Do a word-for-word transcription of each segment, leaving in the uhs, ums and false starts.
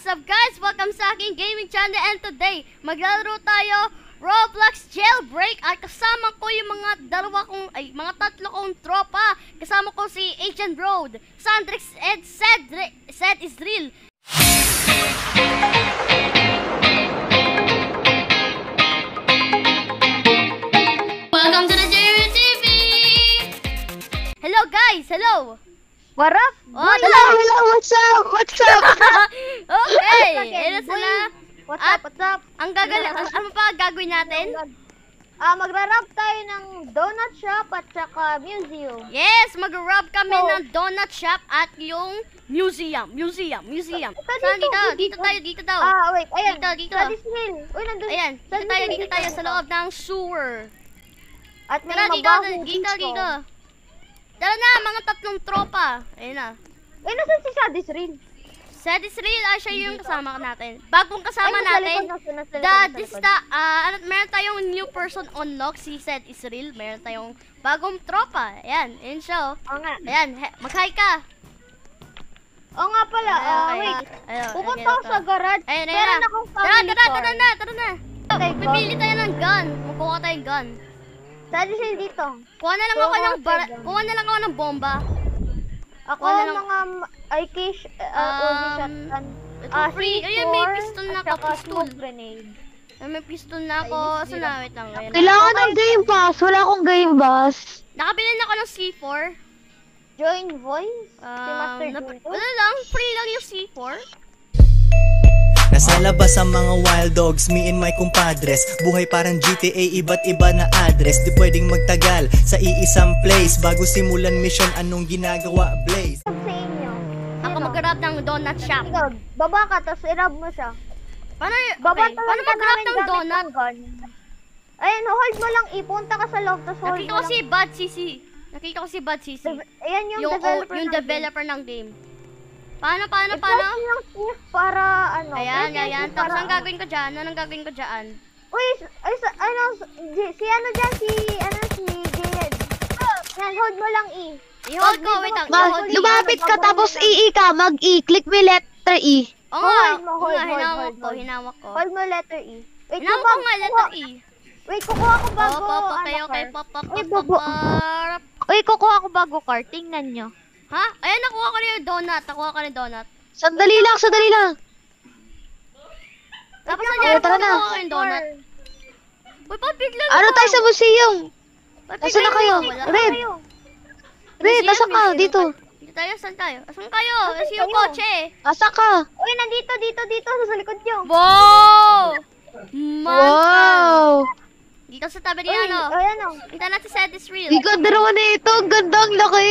up guys? Welcome sa aking gaming channel and today maglalaro tayo Roblox Jailbreak at kasama ko yung mga dalawa kong, ay mga tatlo kong tropa. Kasama ko si Agent Road, Sandrix and Cedric, Ced is real. Welcome to the Jerry T V. Hello guys, hello. What up? Oh, hello, hello, what's up? What's up? Okay, ito sila. What's up, what's up? Ang gagaling, ano pa gagawin natin? Ah, uh, magra-rap tayo ng donut shop at saka museum. Yes, mag-rap kami So, ng donut shop at yung museum, museum, museum. Ito, Saan dito, dito? dito. Dito tayo, dito daw. Ah, wait, ayan. Dito, dito. Sa Disney. Uy, nandun. Ayan, Sa dito tayo, Disney, dito tayo sa loob ng sewer. At may Tara, dito, mabahong dito, dito. Tara na, mga tatlong tropa. Ayun na. Eh, nasan si Sadis Real? Sad is real, ay siya yung kasama natin. Bagong kasama Ay, nasa natin. likod, nasa- nasa likod, The, nasa this is likod. the, ah, ano, meron tayong new person unlock, si Sad is real. Meron tayong bagong tropa. Ayan, ayun siya. oh. Oo nga. Ayan, he- mag-hi ka. Oo nga pala. Ayun, Ah, ayun, wait. ayun, Pupunta ayun, ako ito. sa garage. Ayun, ayun Meron na. akong Tara, family tara, car. tara na, tara na. Okay, go. Pipili tayo ng gun. Magkuha tayong gun. Sadis Real dito. Kuha na lang Kuha ako ko ng tayo bar- gun. kuha na lang ako ng bomba. Ako Kuha na lang- mga I K sh- uh, Uzi Um, shotgun. Ito Ah, free. C Ayun, may four pistol na at ako. saka Pistol. smoke grenade. Ay, may pistol na ako. Ay, Saan na? Wait lang. Ayun na. Kailangan ng Game Pass. Wala akong Game Pass. Nakabili na ako ng C four. Join voice? si Um, Master nap- Junto? wala lang. Free lang yung C four. Nasa labas ang mga wild dogs, me and my compadres. Buhay parang G T A, iba't iba na address. Di pwedeng magtagal sa iisang place. Bago simulan mission, anong ginagawa, Blaze? Sa inyo. Ako Sino? mag-grab ng donut shop. Ikaw, baba ka, tapos i-rub mo siya. Paano, Baba okay. talaga Paano mag-grab namin ng gamit donut? ng gun. Ayun, hold mo lang, ipunta ka sa loob, tapos hold Nakita mo ko si lang. Bad C C. Nakita ko si Bad C C. Deve- Ayan yung, Yung, developer yung ng developer ng game. Paano, paano, game. paano? I-press lang shift para, ano. Ayan, press ayan. shift Tapos para, ang gagawin ko dyan? Anong gagawin ko dyan? Uy, s- ay, sa, ano, s- di- si ano dyan, si, ano, si Jayed. Yan, hold mo lang E. I-hold ko, wait lang. Ma- I-hold Mag, ko. lumapit ka tapos I-I ka. Mag-I. Click mo yung letter E. Oo nga, Hold mo, oo hold, nga, hold, hinawak hold, ko, hold. hinawak ko. Hold mo letter E. Wait, Hinawak ko kukuha- nga, letter kukuha- E. Wait, kukuha ko bago, Oh, pop, okay, ano, okay, car. pop, pop, Uy, pop, pop, babo. pop. Uy, kukuha ko bago car. Tingnan nyo. Ha? Ayan, nakuha ko na yung donut. Nakuha ko na yung donut. Sandali lang, sandali lang. Tapos Wait lang, nandiyan, tara na. nakuha ko yung donut. Uy, ba't bigla Ano tayo sa museum? Ba't Nasaan na bigla kayo? nawawala? Red. Kayo. Red, Museum, nasa ka? museum. Dito. Dito tayo, saan tayo? Saan kayo? Nasaan Kasi yung kayo? kotse. Nasa ka? Uy, nandito, dito, dito, sa likod nyo. Wow! Man! Wow! Dito sa tabi Uy, niya, ano? ayan o. Kita natin sa this real. Di ganda naman na ito. Ang ganda, ang laki.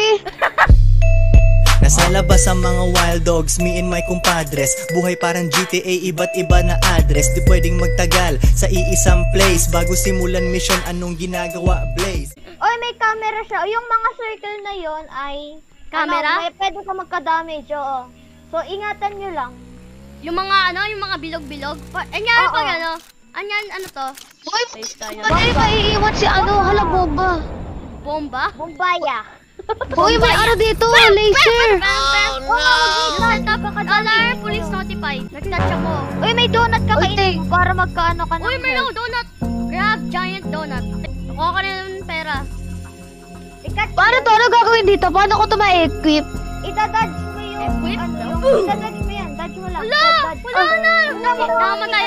Nasa labas ang mga wild dogs, me and my compadres. Buhay parang G T A, iba't iba na address. Di pwedeng magtagal sa iisang place. Bago simulan mission, anong ginagawa, Blaze? Uy, may camera siya. Yung mga circle na yon ay... Camera? Ano, may pwede ka magka-damage, oo. So, ingatan nyo lang. Yung mga ano, yung mga bilog-bilog. Pa- Anyan Oo. pag ano? Anyan, ano to? Uy, Face tayo. ba't kayo maiiwan si ano? Hala, bomba. Bomba? Bumbaya. Uy, may ano dito. Laser. Oh no! Dollar, police notify. Nag-touch ako. Uy, may donut ka Uy, kainin mo para magkaano ka ng Uy, Merlo, health. donut! Grab, giant donut. Nakuha ka na yung pera. Ikat Paano to? Ano gagawin dito? Paano ko to ma-equip? Itadodge mo yung... Equip? Ano, yung... Itadodge mo yan. Dodge mo lang. Wala! Dodge. Wala na! Nakamatay.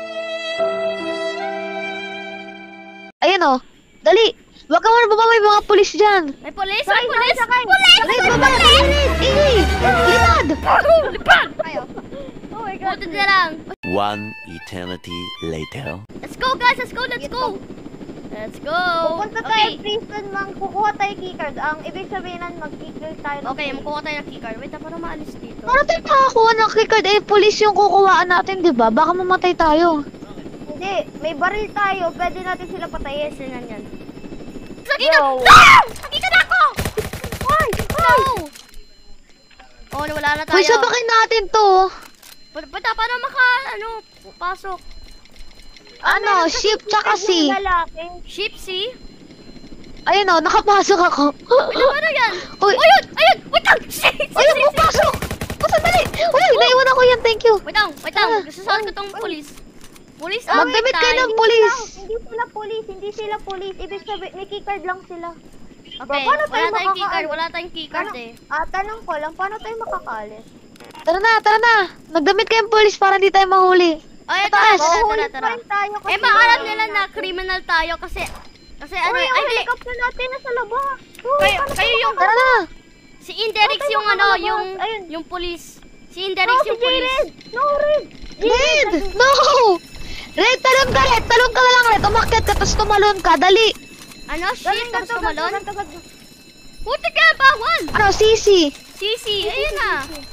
Ayun o. Dali. Wag ka muna baba, may mga pulis dyan. May police! Sakay, May police! sakay, sakay. Police! Red, baba. Red, Red. Lipad. Lipad! Kayo. Oh my God. Buti na lang. One eternity later. Let's go guys! Let's go! Let's go! Let's go! Pupunta tayo Okay. prison, mang kukuha tayo keycard. Ang ibig sabihin nun, mag-kill tayo. ng Okay, police. makuha tayo ng keycard. Wait, para maalis dito. Paano tayo makakuha ng keycard? Eh, pulis yung kukuhaan natin, di ba? Baka mamatay tayo. Hindi, may baril tayo. Pwede natin sila patayin. Yes, yan, yan. Nakita! Bro. No! Nakita na ako! Ay! No! Oh, wala na tayo. Uy, sabakin natin to. Pata, para maka, ano, pasok. Ano, ship tsaka C. Lalaki. Ship C? Ayun o, nakapasok ako. Ano, ano yan? Uy, Ayun! Ayun! Wait lang! Shit! ayun, pupasok! sandali! Uy, naiwan ako yan, thank you. Wait lang, wait lang. Ah. Gusto ko tong police. Police Ah, ang Magdamit kayo ng Hindi police. sila- Hindi sila police, hindi sila police. Ibig sabihin, may keycard lang sila. Okay, Paano tayo wala tayong makakaalis? keycard, wala tayong keycard Tanong, eh. ah, tanong ko lang, paano tayo makakaalis? Tara na, tara na. Magdamit kayong police para hindi tayo mahuli. Ay, tara, Taas. tara, tara, Mahuhuli tara. pa rin tayo kasi Eh, maalam wala nila na natin. criminal tayo kasi, kasi ano, Uy, ay, yung di, helicopter natin nasa labas. Uy, kayo, paano kayo tayo yung, Tara na. si Inderix Paano yung tayo ano, makalabas? yung, Ayun. yung police. Si No, Inderix si yung police. Jared! No, Red! Red! No! Red, talon ka, Red. Talon ka na lang, Red. Umakyat ka, tapos tumalon ka. Dali. Ano, shit, tapos tumalon. Ganto, ganto. Puti ka, bawal! Ano, Sisi? Sisi, ayun na.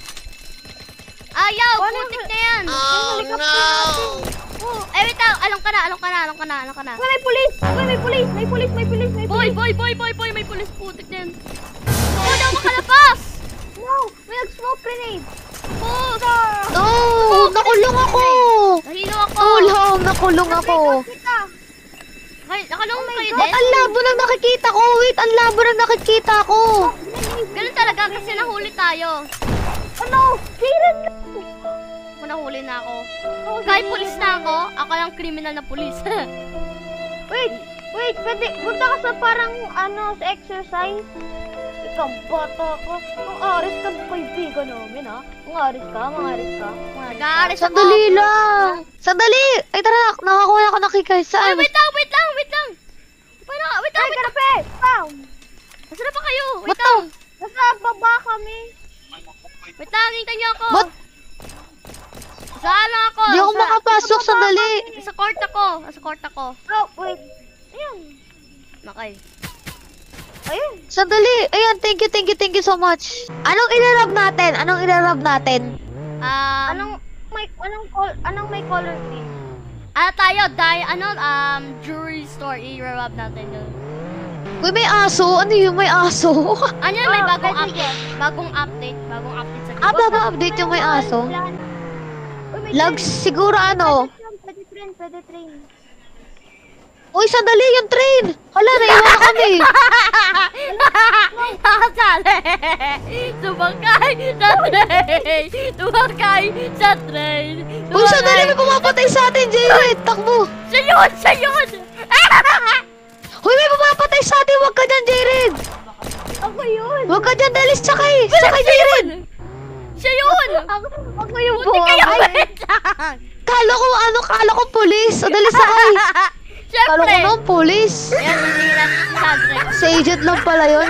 Ayaw, Paano putik yung- na yan. Yung helicopter natin. Oh, eh, wait lang, along ka na, along ka na, along ka na, along ka na. Uy, may police! Uy, may police! May police! May police! May Boy, police! boy, boy, boy, boy, may pulis putik din. Oo, daw makalabas! No! May nag-smoke grenade! Oh, No! Nakulong ako! nahilo ako. Tulong! Nakulong ako! Kita! Ay, nakalong Oh my kayo God, din? Ang labo ng nakikita ko! Wait, ang labo ng nakikita ko! Ganun talaga kasi nahuli tayo. Ano? Jared! Kung nahuli na ako. Oh, Kahit Jared. pulis na ako, ako lang criminal na pulis. Wait! Wait! Pwede, punta ka sa parang ano, sa exercise. Ikaw, bata ka. Ang aris ka, kaibigan namin, ha? Ang aris ka, ang aris ka. ang aris ka. Nag-aaris ako. Sandali lang! Sandali! Ay, tara, nakakuha na ako ng kikay. Ay, Saan? wait lang, wait lang, wait lang. Paano, wait lang, Ay, wait lang. karape! Pam! Nasaan na ba kayo? Ba't Wait to? lang. Nasa baba kami. Wait lang, hintayin niyo ako. Ba't? Saan na ako? Di ako Sa- makapasok, Sa baba sandali! kami. Sa court ako. Sa court ako. Oh, wait. Ayan. Okay. Ayun. Sandali! Ayan, thank you, thank you, thank you so much. Anong ilarab natin? Anong ilarab natin? Um, Anong may anong col anong may color theme? ano tayo? Die, ano, um, jewelry store. I-rewab natin yun. Uy, may aso! Ano yung may aso? Ano yun? May Oh, bagong pwede update. Bagong update. Bagong update sa ah, game. bago update yung may aso? Uy, may Lags, train. siguro ano? Pwede train, pwede train. Uy, sandali yung train! Hala, naiwan na kami! Nakasali! Sumakay sa train! Sumakay sa train! Uy, sandali, may pumapatay sa atin, Jared! Takbo! Siya yun! Siya yun! Uy, may pumapatay sa atin! Huwag ka dyan, Jared! Ako yun. Huwag ka dyan, Dalis! Sakay! Sakay, Jared! Siya yun! Ako, ako yung Buti kayo! buhay. Wait lang! Kala ko, ano, kala ko pulis! O, Dalis, sakay! Kala ko Siyempre! naman pulis! Yan, hindi natin si Sandre. Sa agent lang pala yun.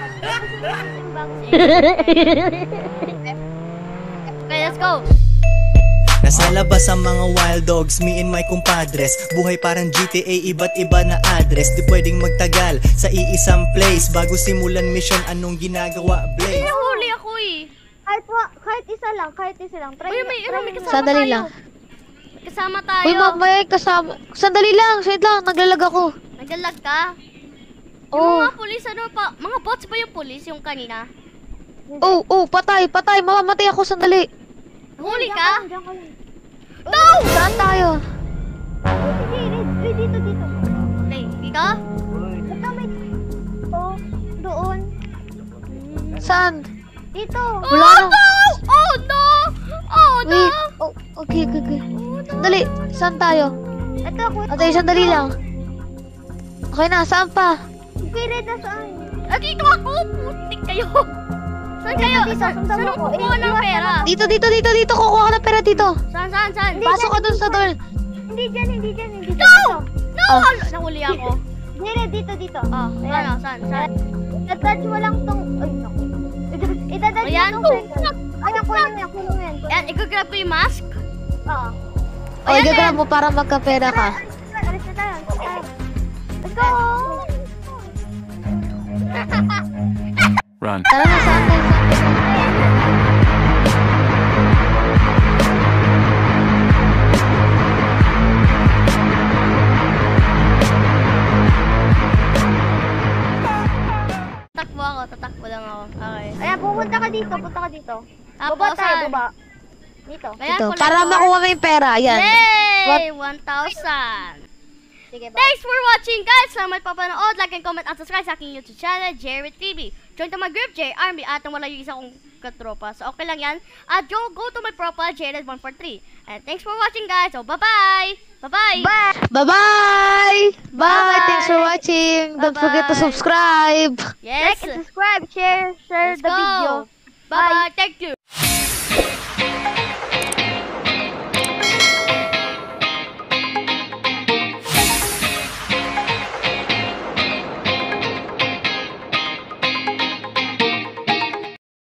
Okay, let's go! Nasa labas ang mga wild dogs, me and my compadres. Buhay parang G T A, iba't iba na address. Di pwedeng magtagal sa iisang place. Bago simulan mission, anong ginagawa, Blaze? Nahuli ako eh. Kahit, wa- kahit isa lang, kahit isa lang. Try, Uy, may- try may mo. kasama Sandali tayo. lang. Kasama tayo. Uy, ma- may kasama. Sandali lang, wait lang, naglalag ako. Naglalag ka? Yung Oh, mga polis, ano pa? Mga bots ba yung polis yung kanina? oh, oh, patay, patay, mamamatay ako, sandali. Huli Diyan ka? lang, diyan ka lang. No! Saan tayo? Sige, Red. Uy, dito, dito. Okay, ikaw? Ito, may... Oh, doon. Saan? Dito. Wala oh, nang- no! Oh, no! Oh, no! Wait, oh, okay, okay, okay. Sandali, saan tayo? Ito, ako. Atay, sandali lang. Okay na, saan pa? Sige, Red, nasaan? Ah, dito ako! Putik kayo! Saan kayo? Dito, Sa, sundan saan mo ako ako. kukuha ng Iiwas pera? Dito, dito, dito, dito, kukuha ka ng pera dito. Saan, saan, saan? Pasok ka dun sa door. Hindi dyan, hindi dyan, hindi dyan. No! No! Oh. Hala, nahuli ako. Hindi, Red, dito, dito. Oh, Ayan. ano, saan, saan? Itadodge mo lang tong... Ay, naku. Itadodge Ayan. mo tong second. Ayan, kunin mo yan, kunin mo yan. Ayan, i-grab ko yung mask. Oo. O, Ayan, igagrab ayan. mo para magkapera ka. Alis na tayo, alis na tayo. Let's go! Run. Tara na, saan tayo? Tatakbo ako, tatakbo lang ako. Okay. Ayan, pupunta ka dito, punta ka dito. Tapos, Baba tayo, saan? baba. Dito. Ayan, Ito, collector. para makuha mo yung pera. Ayan. Yay! one thousand. Sige, baba. Thanks for watching, guys! Salamat pa panood, like and comment at subscribe sa aking YouTube channel, Jared T V. Join to my group, J Army, at nang wala yung isa kong katropa. So, okay lang yan. At go, go to my profile, J L one four three. And thanks for watching, guys. So, bye-bye! Bye-bye! Bye! Bye-bye! Bye! Thanks for watching. Don't forget to Bye-bye. subscribe. Yes! Like and subscribe, share, share Let's the go! video. Bye-bye! Thank you!